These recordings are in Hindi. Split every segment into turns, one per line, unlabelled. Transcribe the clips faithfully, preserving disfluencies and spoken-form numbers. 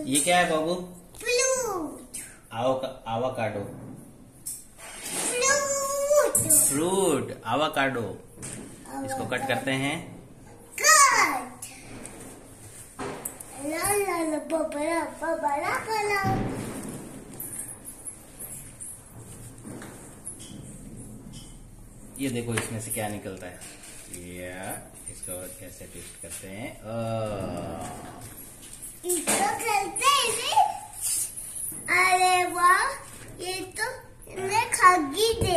ये क्या है बाबू?
Fruit.
Avocado.
Fruit.
Fruit avocado. इसको कट करते हैं।
कट। ला ला ला बबला बबला बला।
ये देखो इसमें से क्या निकलता है। या इसको कैसे टेस्ट करते हैं।
इसको खेलते हैं। अरे वाह, ये तो इन्हें खागी दे।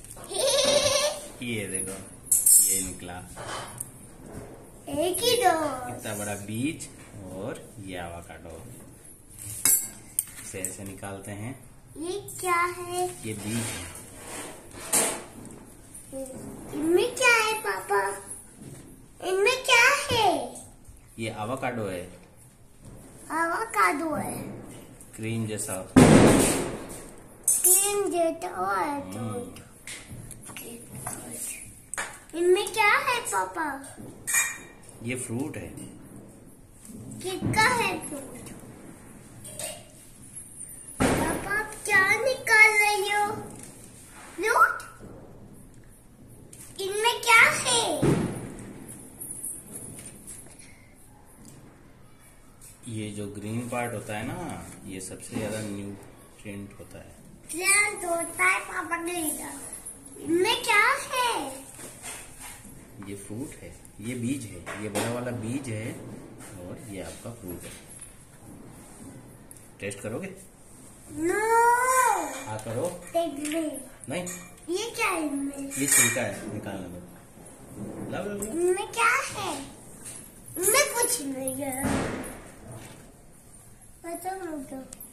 ये देखो ये निकला
एक ही दो।
इतना बड़ा बीज और ये आवाकाडो। इसे ऐसे निकालते हैं।
ये क्या है?
ये बीज है।
इनमें क्या है पापा? इनमें क्या है?
ये आवाकाडो है।
आवाकाडो है।
क्रीम जैसा।
क्रीम जैसा है तो। इनमें क्या है पापा?
ये फ्रूट है।
किसका है फ्रूट? पापा आप क्या निकाल रही हो? फ्रूट? इनमें क्या है?
ये जो ग्रीन पार्ट होता है ना, ये सबसे ज्यादा न्यूट्रिएंट होता है।
प्लांट होता है पापा ने। इनमें क्या है?
ये फ्रूट है। ये बीज है। ये बड़ा वाला बीज है और ये आपका फ्रूट है। टेस्ट करोगे?
नो।
हाँ करो। नहीं,
ये क्या है इनमें?
ये छिलका है, निकालना दो। लाओ लाओ लाओ।
इनमें क्या है? इनमें कुछ नहीं है। बताओ मुझे।